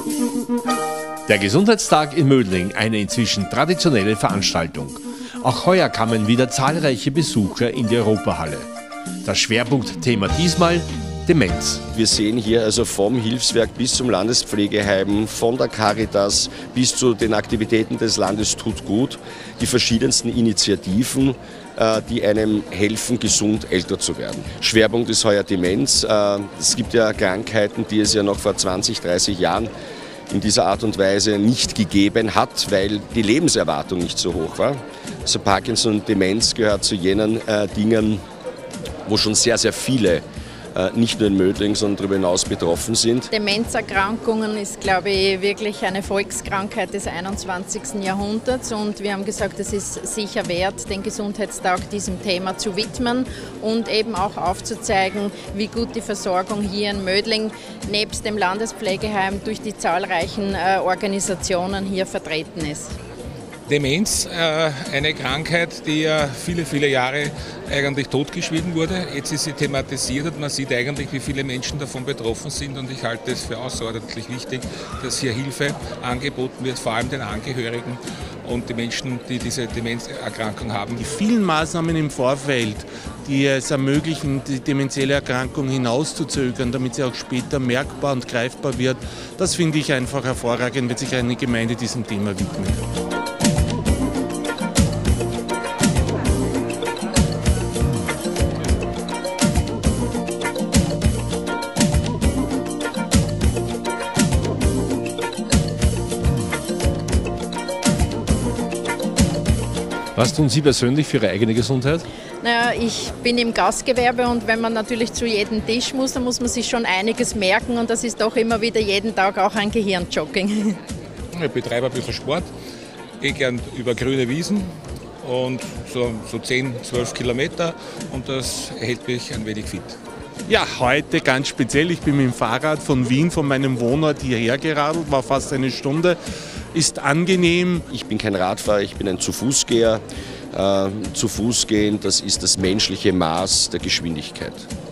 Der Gesundheitstag in Mödling, eine inzwischen traditionelle Veranstaltung. Auch heuer kamen wieder zahlreiche Besucher in die Europahalle. Das Schwerpunktthema diesmal: Demenz. Wir sehen hier also vom Hilfswerk bis zum Landespflegeheim, von der Caritas bis zu den Aktivitäten des Landes tut gut, die verschiedensten Initiativen, die einem helfen, gesund älter zu werden. Schwerpunkt ist heuer Demenz. Es gibt ja Krankheiten, die es ja noch vor 20, 30 Jahren in dieser Art und Weise nicht gegeben hat, weil die Lebenserwartung nicht so hoch war. Also Parkinson und Demenz gehört zu jenen Dingen, wo schon sehr, sehr viele nicht nur in Mödling, sondern darüber hinaus betroffen sind. Demenzerkrankungen ist, glaube ich, wirklich eine Volkskrankheit des 21. Jahrhunderts und wir haben gesagt, es ist sicher wert, den Gesundheitstag diesem Thema zu widmen und eben auch aufzuzeigen, wie gut die Versorgung hier in Mödling nebst dem Landespflegeheim durch die zahlreichen Organisationen hier vertreten ist. Demenz, eine Krankheit, die ja viele, viele Jahre eigentlich totgeschwiegen wurde. Jetzt ist sie thematisiert und man sieht eigentlich, wie viele Menschen davon betroffen sind. Und ich halte es für außerordentlich wichtig, dass hier Hilfe angeboten wird, vor allem den Angehörigen und die Menschen, die diese Demenzerkrankung haben. Die vielen Maßnahmen im Vorfeld, die es ermöglichen, die demenzielle Erkrankung hinauszuzögern, damit sie auch später merkbar und greifbar wird, das finde ich einfach hervorragend, wenn sich eine Gemeinde diesem Thema widmet. Was tun Sie persönlich für Ihre eigene Gesundheit? Naja, ich bin im Gastgewerbe und wenn man natürlich zu jedem Tisch muss, dann muss man sich schon einiges merken und das ist doch immer wieder jeden Tag auch ein Gehirnjogging. Ich betreibe ein bisschen Sport, gehe gern über grüne Wiesen und so 10, 12 Kilometer und das hält mich ein wenig fit. Ja, heute ganz speziell. Ich bin mit dem Fahrrad von Wien, von meinem Wohnort hierher geradelt, war fast eine Stunde. Ist angenehm. Ich bin kein Radfahrer, ich bin ein Zu-Fuß-Geher. Zu Fuß gehen, das ist das menschliche Maß der Geschwindigkeit.